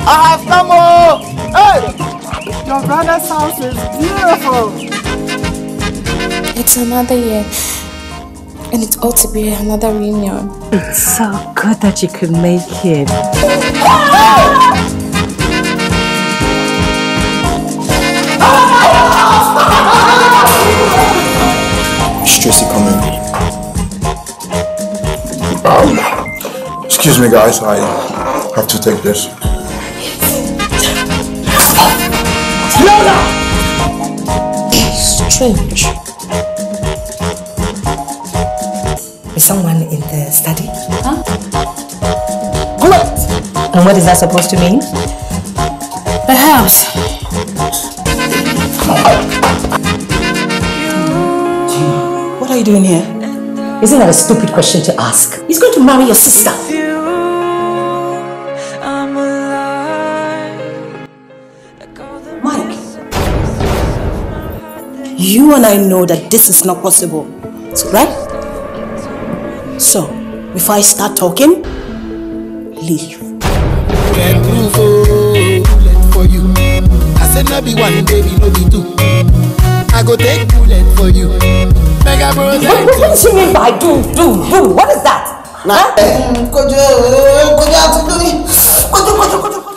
I have come home! Hey! Your brother's house is beautiful! It's another year. And it ought to be another reunion. It's so good that you could make it. Is Tracy coming? Excuse me guys, I have to take this. Strange. Is someone in the study? Huh? Great! And what is that supposed to mean? Perhaps. What are you doing here? Isn't that a stupid question to ask? He's going to marry your sister. Mike, you and I know that this is not possible, right? So, before I start talking, leave. For you. I said no be one baby, no be two. I go take bullet for you. Mega bros. What does she mean by do? What is that? Nah. Huh?